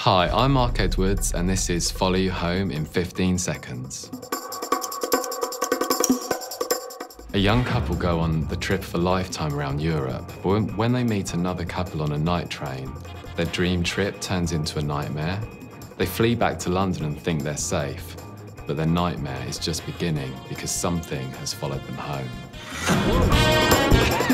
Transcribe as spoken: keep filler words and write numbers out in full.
Hi, I'm Mark Edwards, and this is Follow You Home in fifteen seconds. A young couple go on the trip of a lifetime around Europe, but when, when they meet another couple on a night train, their dream trip turns into a nightmare. They flee back to London and think they're safe, but their nightmare is just beginning because something has followed them home.